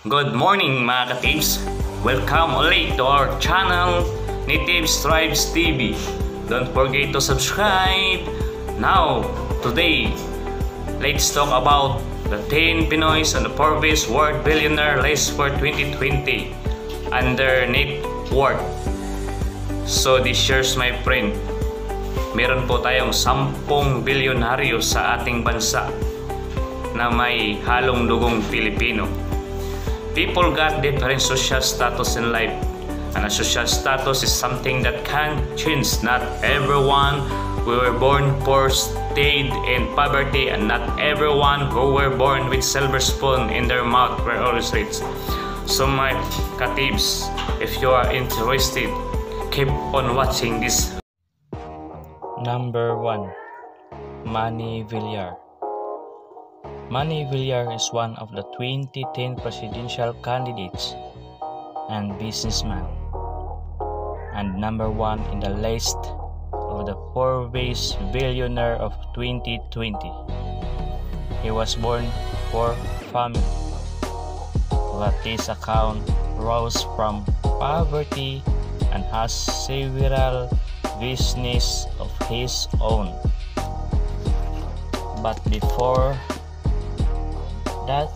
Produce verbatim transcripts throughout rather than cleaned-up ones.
Good morning mga ka-tips! Welcome ulit to our channel, Natives Tribes T V. Don't forget to subscribe. Now, today, let's talk about the ten Pinoys on the Forbes World Billionaire List for twenty twenty under net worth. So this year's my friend, meron po tayong sampung bilyonaryo sa ating bansa na may halong dugong Pilipino. People got different social status in life, and a social status is something that can change. Not everyone who were born poor stayed in poverty, and not everyone who were born with silver spoon in their mouth were always rich. So my ka-tips, if you are interested, keep on watching this. Number one. Manny Villar. Manny Villar is one of the twenty ten presidential candidates and businessman, and number one in the list of the Forbes Billionaire of twenty twenty. He was born poor family, but his account rose from poverty and has several business of his own. But before that,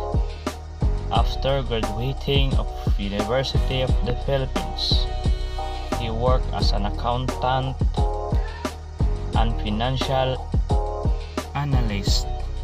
after graduating of University of the Philippines, he worked as an accountant and financial analyst,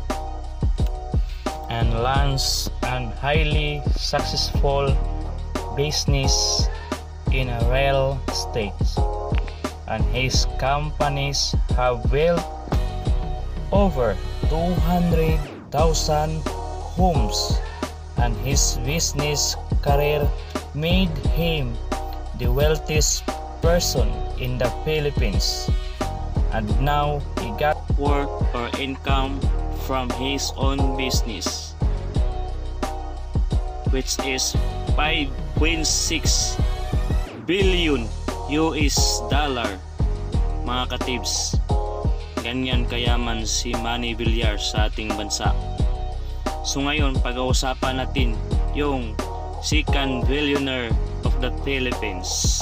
and launched an highly successful business in real estate, and his companies have built over two hundred thousand homes, and his business career made him the wealthiest person in the Philippines. And now he got work or income from his own business, which is five point six billion U S dollar. Mga ka-tips, ganyan kayaman si Manny Villar sa ating bansa. So ngayon, pag-uusapan natin yung second billionaire of the Philippines,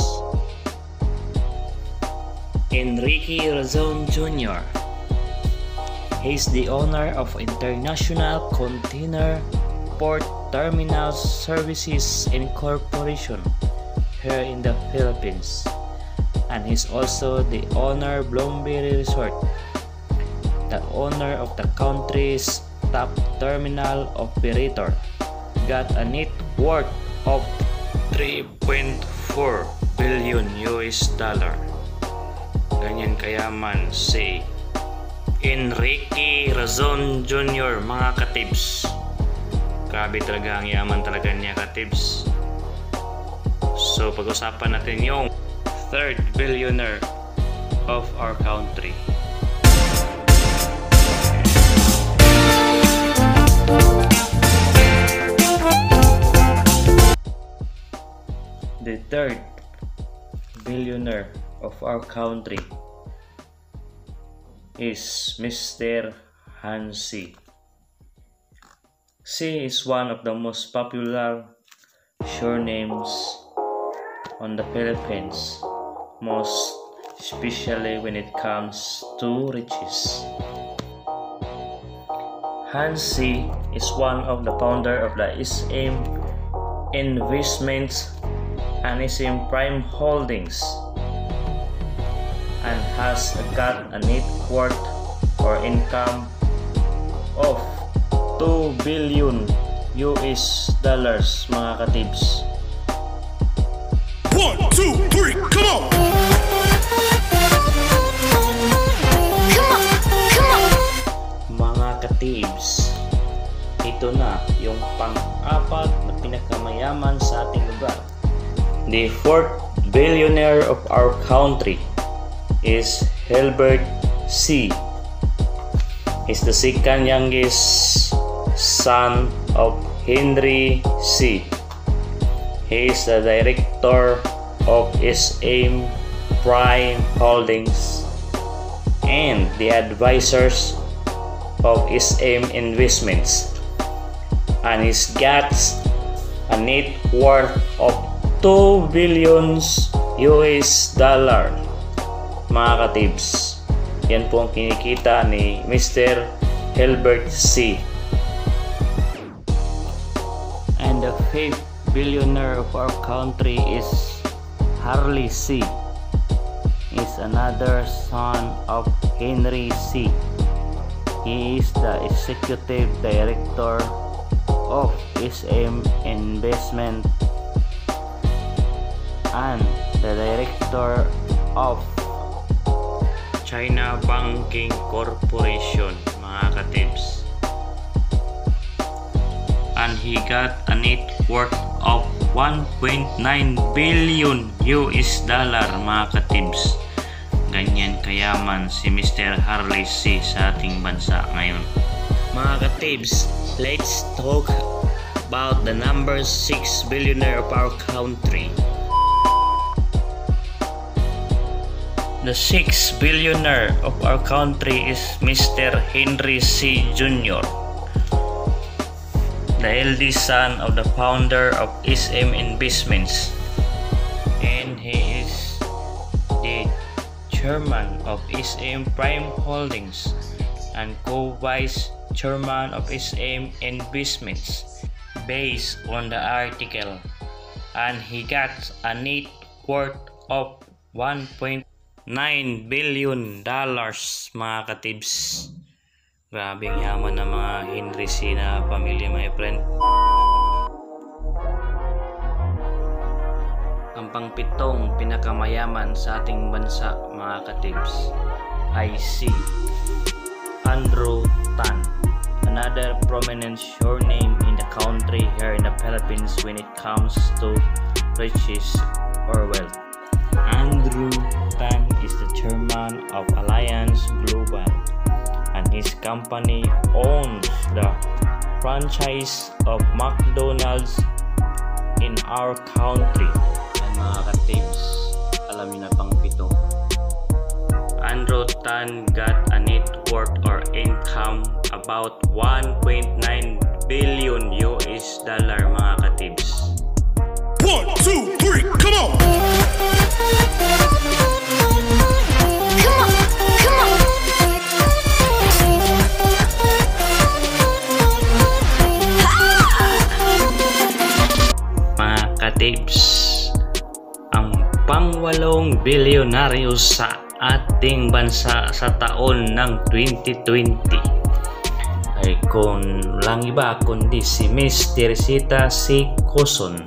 Enrique Razon Junior He's the owner of International Container Port Terminal Services Incorporation here in the Philippines, and he's also the owner of Bloomberry Resort, the owner of the country's top terminal operator. Got a net worth of three point four billion U S dollar. Ganyan kayaman si Enrique Razon Junior mga ka-tips. Grabe talaga ang yaman talaga niya, ka-tips. So pag-usapan natin yung third billionaire of our country. The third billionaire of our country is Mister Hansi. He is one of the most popular surnames on the Philippines, most especially when it comes to riches. Hansi is one of the founder of the S M Investments and S M Prime Holdings, and has got a net worth or income of two billion U S dollars, mga ka-tips. One, two, three, come on! Come on, come on! Mga ka-tips, ito na yung pang-apat na pinakamayaman sa ating lugar. The fourth billionaire of our country is Hilbert C. He's the second youngest son of Henry C. He is the director of S M Prime Holdings and the advisors of S M Investments, and he's got a net worth of two billions U S dollar. Mga katibs, yan po ang kinikita ni Mister Hilbert C. And the fifth billionaire of our country is Harley C. Is another son of Henry C. He is the executive director of S M Investment and the director of China Banking Corporation, mga katibs. And he got a net worth of one point nine billion U S dollar, mga katibs. Ganyan kayaman si Mister Harley C sa ating bansa ngayon. Mga katibs, let's talk about the number six billionaire of our country. The sixth billionaire of our country is Mister Henry C. Junior, the eldest son of the founder of S M Investments, and he is the chairman of S M Prime Holdings and co-vice chairman of S M Investments, based on the article, and he got a net worth of one point nine billion dollars, mga katibs. Grabe ang yaman ng mga Henry C na pamilya, my friend. Ang pangpitong pinakamayaman sa ating bansa, mga katibs, ay si Andrew Tan, another prominent surname in the country here in the Philippines when it comes to riches or wealth. Andrew Tan is the chairman of Alliance Global, and his company owns the franchise of McDonald's in our country. And mga katibs, alam niyo na pang pito. Andrew Tan got a net worth or income about one point nine billion U S dollar, mga katibs. One, two, three, come on! Come on, come on. Mga katibs, ang pangwalong bilyonaryo sa ating bansa sa taon ng twenty twenty ay kung lang iba kundi si Miss Teresita C. Coson.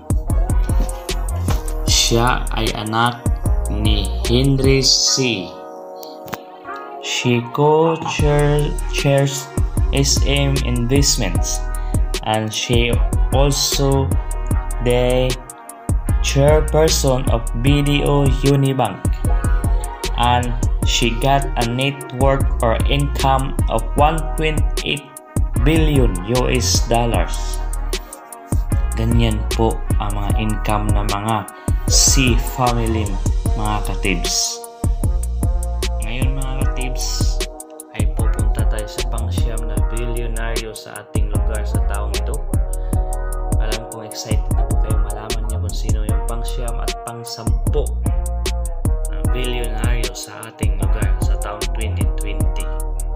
Siya ay anak ni Henry C. She co-chairs S M Investments, and she also the chairperson of B D O Unibank, and she got a net worth or income of one point eight billion U S dollars. Ganyan po ang mga income ng mga C family, mga katibs. Ngayon, mga katibs, ay pupunta tayo sa pangsyam na bilyonaryo sa ating lugar sa taong ito. Alam kong excited na po kayo malaman niyo kung sino yung pangsyam at pangsampo na bilyonaryo sa ating lugar sa taong twenty twenty.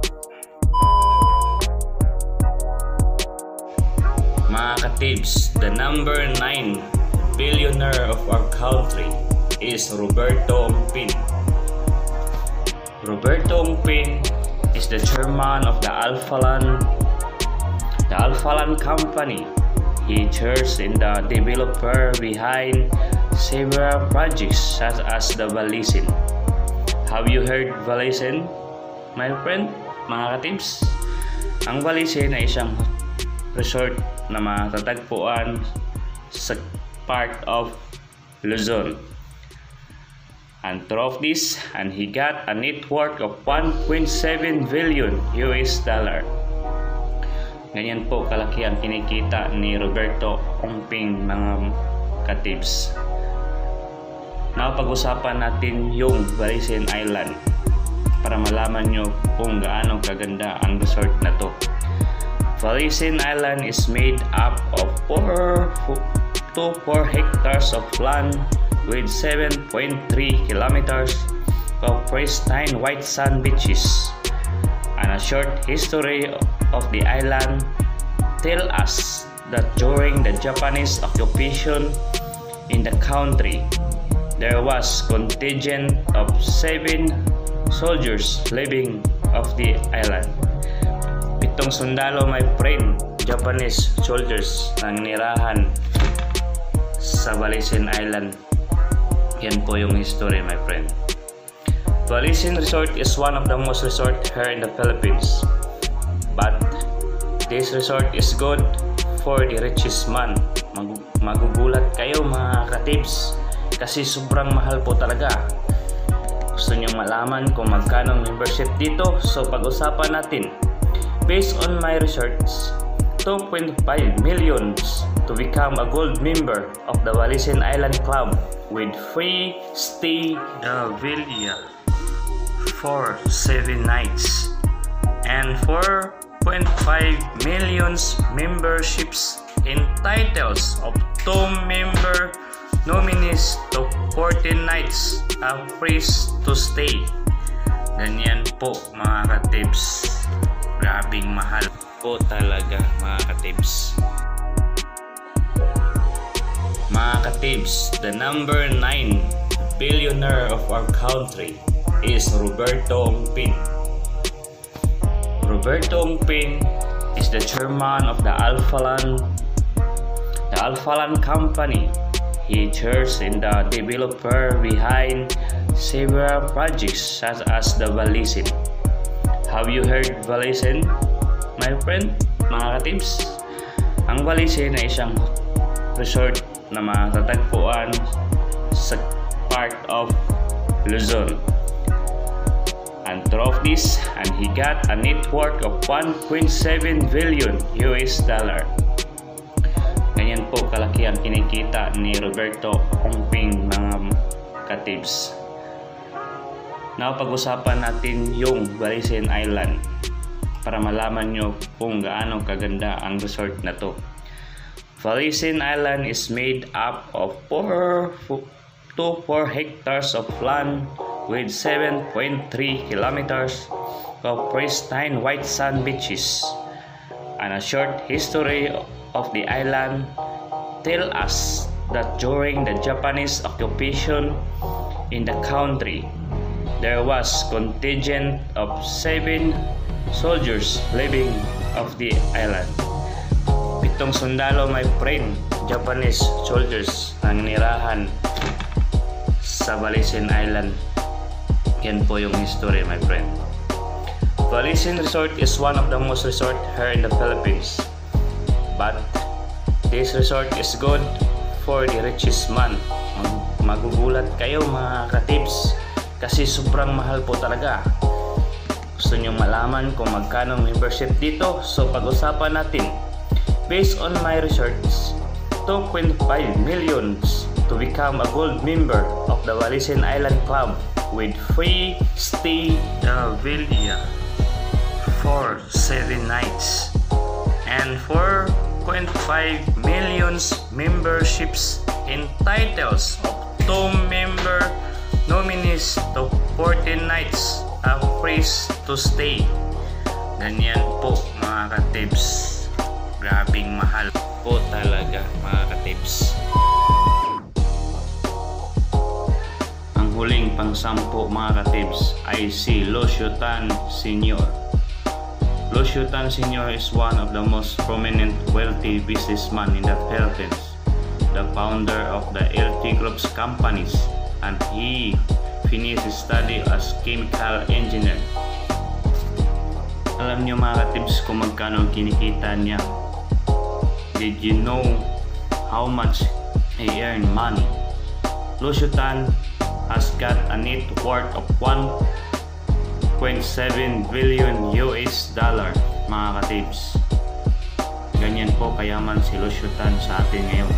Mga katibs, the number nine billionaire of our country is Roberto Ongpin. Roberto Ongpin is the chairman of the Alphaland, the Alphaland Company. He chairs in the developer behind several projects such as the Valisin. Have you heard Valisin, my friend, mga katibs? Ang Valisin ay isang resort na matatagpuan sa part of Luzon. And through this, and he got a net worth of one point seven billion U S dollar. Ganyan po kalaki ang kinikita ni Roberto Ongpin, mga katibs. Now, pag-usapan natin yung Valisin Island para malaman nyo kung gaano kaganda ang resort na to. Valisin Island is made up of four to four hectares of land with seven point three kilometers of pristine white sand beaches. And a short history of the island tell us that during the Japanese occupation in the country, there was contingent of seven soldiers living off the island. Pitong sundalo, my friend, Japanese soldiers ang nirahan sa Balisin Island. Yan po yung history, my friend. Balisin Resort is one of the most resort here in the Philippines. But this resort is good for the richest man. Mag magugulat kayo mga ka-tips kasi sobrang mahal po talaga. Gusto nyo malaman kung magkano membership dito? So pag-usapan natin. Based on my research, two point five million to become a gold member of the Balisin Island Club with free stay the villa for seven nights and four point five million memberships entitles of two member nominees to fourteen nights of free to stay. Ganyan po mga ka-tips. Grabing mahal po talaga mga ka-tips. Mga ka-tips, the number nine billionaire of our country is Roberto Ongpin. Roberto Ongpin is the chairman of the Alphaland, the Alphaland Company. He shares in the developer behind several projects such as the Balisin. Have you heard Balisin, my friend, mga ka-tips? Ang Balisin ay isang resort na matatagpuan sa part of Luzon. And through this, and he got a net worth of one point seven billion U S dollar. Ganyan po kalaki ang kinikita ni Roberto Ongpin, mga ka-tips. Now, pag-usapan natin yung Balisin Island para malaman nyo kung gaano kaganda ang resort na to. Balisin Island is made up of four to four hectares of land with seven point three kilometers of pristine white sand beaches. And a short history of the island tell us that during the Japanese occupation in the country, there was contingent of seven soldiers living off the island. Pitong sundalo, my friend, Japanese soldiers ang nirahan sa Balisin Island. Yan po yung history, my friend. Balisin Resort is one of the most resort here in the Philippines. But this resort is good for the richest man. Mag magugulat kayo mga ka-tips kasi sobrang mahal po talaga. Gusto nyo malaman kung magkano membership dito? So pag-usapan natin. Based on my research, two point five million to become a gold member of the Balisin Island Club with free stay the villa for seven nights and four point five million memberships entitles of two member nominees to fourteen nights of free to stay. Ganyan po mga ka-tips. Grabing mahal po talaga mga ka-tips. Ang huling pang-sampo mga ka-tips ay si Lucio Tan Senior Lucio Tan Senior is one of the most prominent wealthy businessmen in the Philippines, the founder of the L T Group's companies, and he finished his study as chemical engineer. Alam nyo mga ka-tips kung magkano kinikita niya? Did you know how much he earned money? Lucio Tan has got a net worth of one point seven billion U S dollar, mga ka-tips. Ganyan po kayaman si Lucio Tan sa atin ngayon.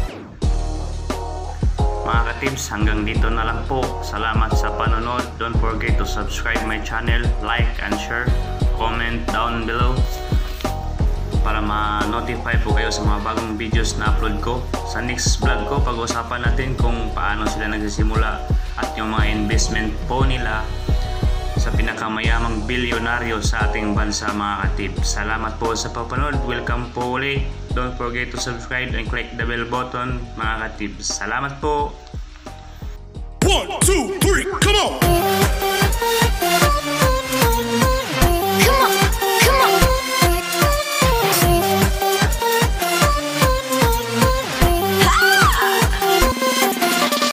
Mga ka-tips, hanggang dito na lang po. Salamat sa panonood. Don't forget to subscribe my channel, like and share, comment down below. para ma-notify po kayo sa mga bagong videos na upload ko. Sa next vlog ko, pag-usapan natin kung paano sila nagsisimula at yung mga investment po nila sa pinakamayamang bilyonaryo sa ating bansa, mga ka-tips. Salamat po sa papanood. Welcome po ulit. Don't forget to subscribe and click the bell button, mga ka-tips. Salamat po. One, two, three, come on!